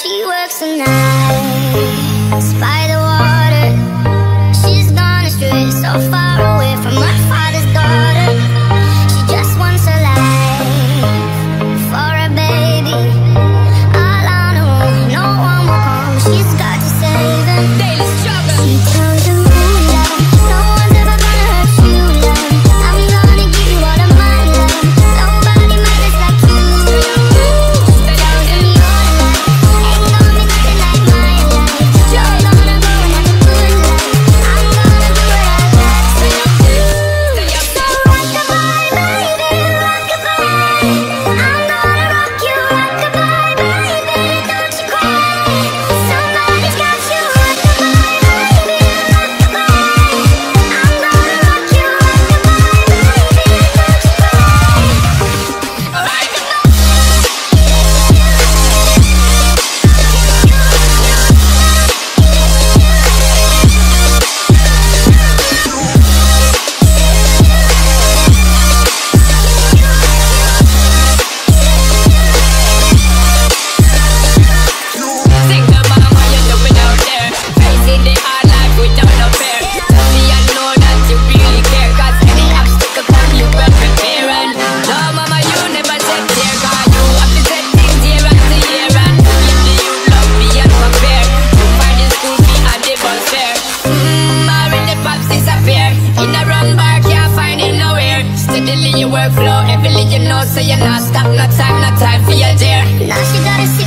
She works the nights by the water. She's gone astray, so far away from her father's daughter. She just wants a life for a baby. All on her own, no one will come. She's got to save him. Daily struggle. She tells him, ooh, love, no one's ever gonna hurt you, love. I'm gonna give you all of my love. Nobody matters like you. Workflow, every you know, so you're not stop, no time for your dear. Now she got a